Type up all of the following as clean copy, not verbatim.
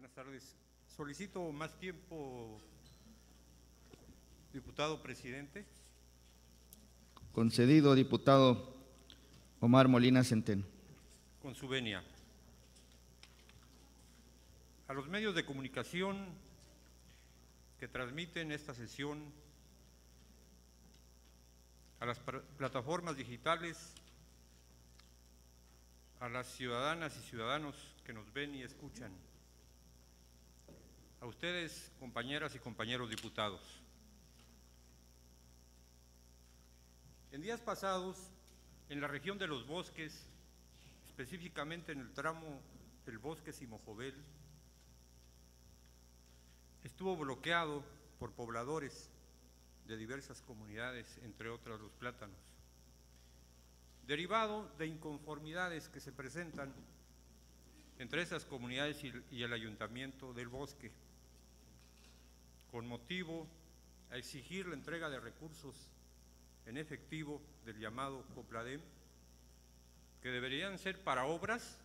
Buenas tardes. Solicito más tiempo, diputado presidente. Concedido, diputado Omar Molina Centeno. Con su venia. A los medios de comunicación que transmiten esta sesión, a las plataformas digitales, a las ciudadanas y ciudadanos que nos ven y escuchan, a ustedes, compañeras y compañeros diputados. En días pasados, en la región de los bosques, específicamente en el tramo del bosque Simojovel, estuvo bloqueado por pobladores de diversas comunidades, entre otras Los Plátanos, derivado de inconformidades que se presentan entre esas comunidades y el Ayuntamiento del Bosque, con motivo a exigir la entrega de recursos en efectivo del llamado Copladem, que deberían ser para obras.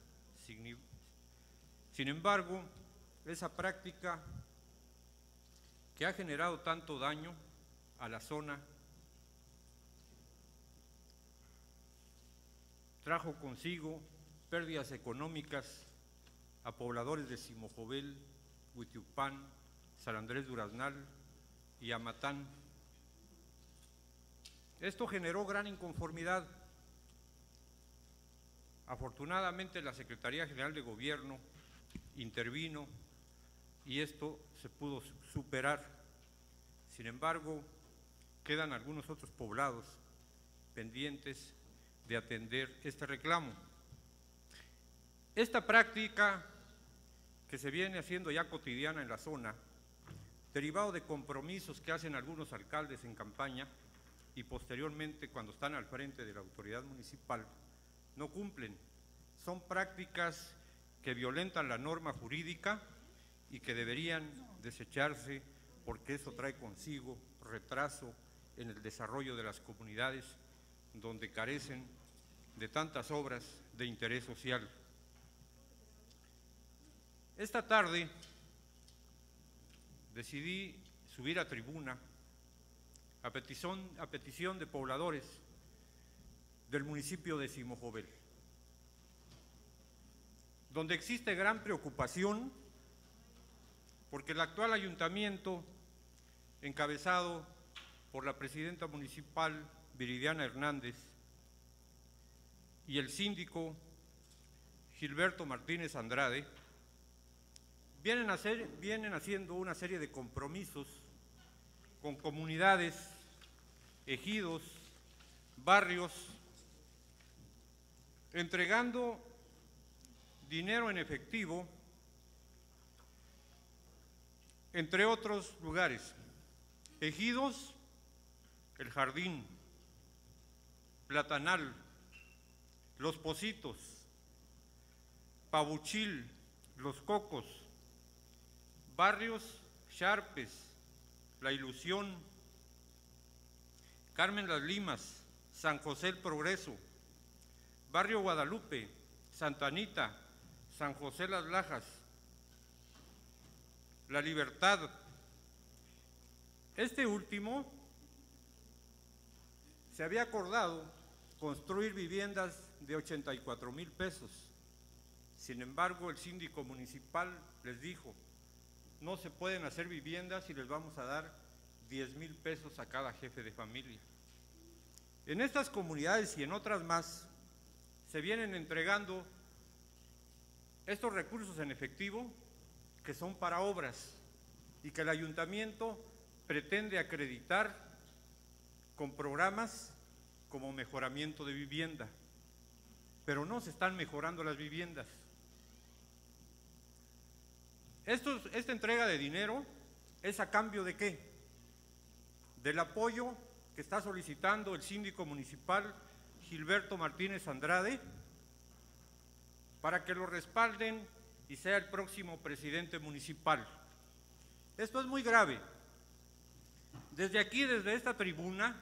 Sin embargo, esa práctica que ha generado tanto daño a la zona trajo consigo pérdidas económicas a pobladores de Simojovel, Huitiupán, San Andrés Duraznal y Amatán. Esto generó gran inconformidad. Afortunadamente, la Secretaría General de Gobierno intervino y esto se pudo superar. Sin embargo, quedan algunos otros poblados pendientes de atender este reclamo. Esta práctica que se viene haciendo ya cotidiana en la zona, derivado de compromisos que hacen algunos alcaldes en campaña y posteriormente cuando están al frente de la autoridad municipal, no cumplen. Son prácticas que violentan la norma jurídica y que deberían desecharse porque eso trae consigo retraso en el desarrollo de las comunidades donde carecen de tantas obras de interés social. Esta tarde decidí subir a tribuna a petición de pobladores del municipio de Simojovel, donde existe gran preocupación porque el actual ayuntamiento, encabezado por la presidenta municipal Viridiana Hernández y el síndico Gilberto Martínez Andrade, vienen haciendo una serie de compromisos con comunidades, ejidos, barrios, entregando dinero en efectivo, entre otros lugares. Ejidos, El Jardín, Platanal, Los Pocitos, Pabuchil, Los Cocos, barrios Charpes, La Ilusión, Carmen Las Limas, San José el Progreso, barrio Guadalupe, Santa Anita, San José Las Lajas, La Libertad. Este último se había acordado construir viviendas de 84,000 pesos. Sin embargo, el síndico municipal les dijo: no se pueden hacer viviendas y les vamos a dar 10,000 pesos a cada jefe de familia. En estas comunidades y en otras más se vienen entregando estos recursos en efectivo que son para obras y que el ayuntamiento pretende acreditar con programas como mejoramiento de vivienda, pero no se están mejorando las viviendas. Esta entrega de dinero es a cambio ¿de qué? Del apoyo que está solicitando el síndico municipal Gilberto Martínez Andrade para que lo respalden y sea el próximo presidente municipal. Esto es muy grave. Desde aquí, desde esta tribuna,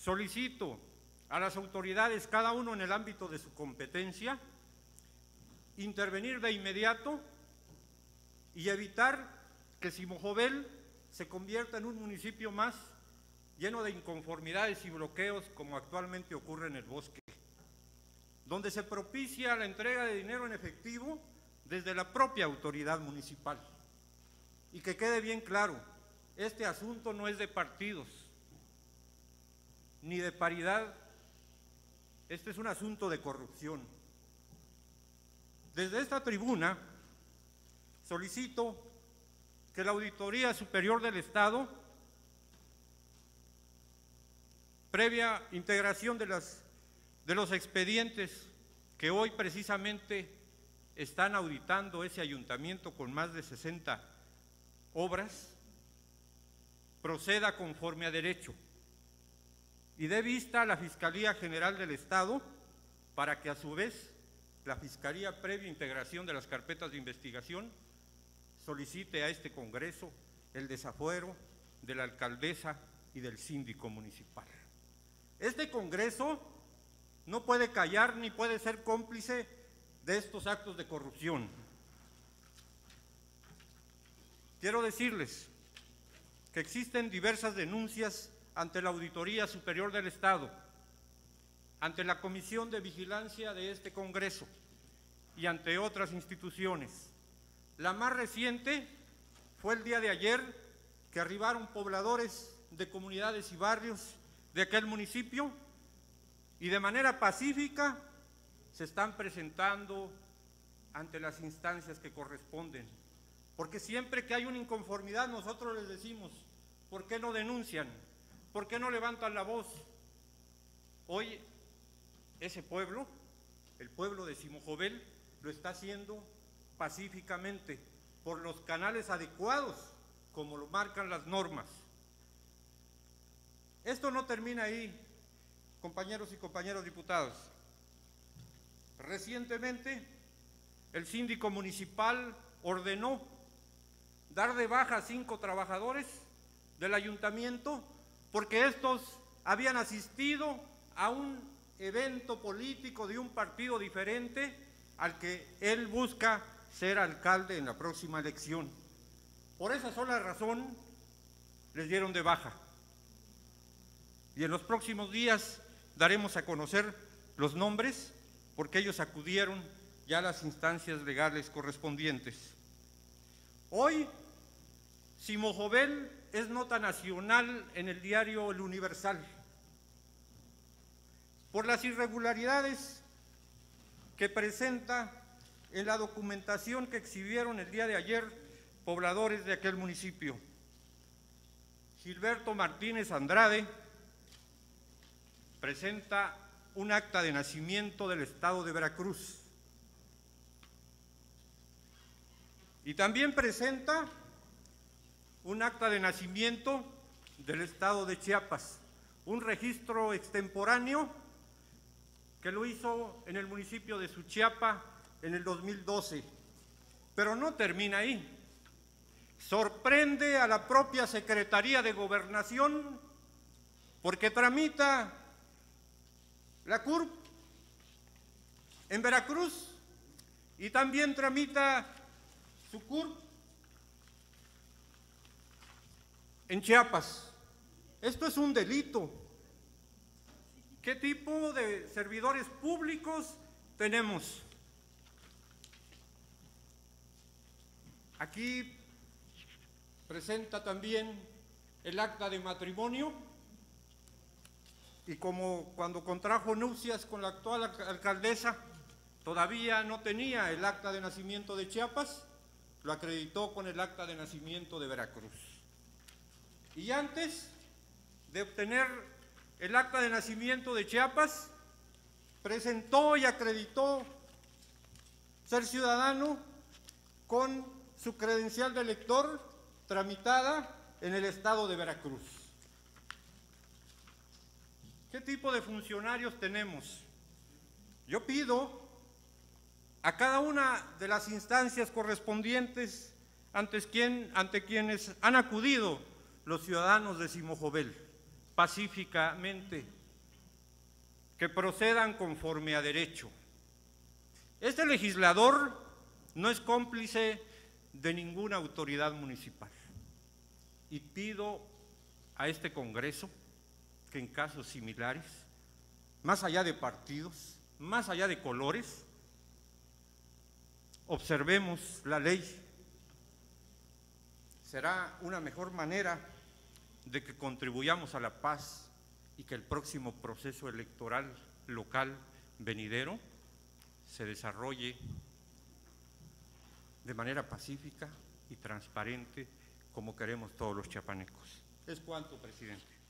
solicito a las autoridades, cada uno en el ámbito de su competencia, intervenir de inmediato y evitar que Simojovel se convierta en un municipio más lleno de inconformidades y bloqueos como actualmente ocurre en el Bosque, donde se propicia la entrega de dinero en efectivo desde la propia autoridad municipal. Y que quede bien claro, este asunto no es de partidos ni de paridad, este es un asunto de corrupción. Desde esta tribuna solicito que la Auditoría Superior del Estado, previa integración de los expedientes que hoy precisamente están auditando ese ayuntamiento con más de 60 obras, proceda conforme a derecho y dé vista a la Fiscalía General del Estado para que a su vez la Fiscalía, previa integración de las carpetas de investigación, solicite a este Congreso el desafuero de la alcaldesa y del síndico municipal. Este Congreso no puede callar ni puede ser cómplice de estos actos de corrupción. Quiero decirles que existen diversas denuncias ante la Auditoría Superior del Estado, ante la Comisión de Vigilancia de este Congreso y ante otras instituciones. La más reciente fue el día de ayer, que arribaron pobladores de comunidades y barrios de aquel municipio y de manera pacífica se están presentando ante las instancias que corresponden. Porque siempre que hay una inconformidad nosotros les decimos, ¿por qué no denuncian? ¿Por qué no levantan la voz? Hoy ese pueblo, el pueblo de Simojovel, lo está haciendo pacíficamente por los canales adecuados, como lo marcan las normas. Esto no termina ahí, compañeros y compañeras diputados. Recientemente, el síndico municipal ordenó dar de baja a 5 trabajadores del ayuntamiento porque estos habían asistido a un evento político de un partido diferente al que él busca ser alcalde en la próxima elección. Por esa sola razón les dieron de baja. Y en los próximos días daremos a conocer los nombres porque ellos acudieron ya a las instancias legales correspondientes. Hoy, Simojovel es nota nacional en el diario El Universal por las irregularidades que presenta en la documentación que exhibieron el día de ayer pobladores de aquel municipio. Gilberto Martínez Andrade presenta un acta de nacimiento del estado de Veracruz y también presenta un acta de nacimiento del estado de Chiapas, un registro extemporáneo que lo hizo en el municipio de Suchiapa en el 2012. Pero no termina ahí. Sorprende a la propia Secretaría de Gobernación porque tramita la CURP en Veracruz y también tramita su CURP en Chiapas. Esto es un delito. ¿Qué tipo de servidores públicos tenemos? Aquí presenta también el acta de matrimonio y como cuando contrajo nupcias con la actual alcaldesa todavía no tenía el acta de nacimiento de Chiapas, lo acreditó con el acta de nacimiento de Veracruz. Y antes de obtener el acta de nacimiento de Chiapas, presentó y acreditó ser ciudadano con su credencial de elector tramitada en el estado de Veracruz. ¿Qué tipo de funcionarios tenemos? Yo pido a cada una de las instancias correspondientes ante quienes han acudido los ciudadanos de Simojovel pacíficamente, que procedan conforme a derecho. Este legislador no es cómplice de ninguna autoridad municipal. Y pido a este Congreso que en casos similares, más allá de partidos, más allá de colores, observemos la ley. Será una mejor manera de que contribuyamos a la paz y que el próximo proceso electoral local venidero se desarrolle de manera pacífica y transparente como queremos todos los chiapanecos. Es cuanto, presidente.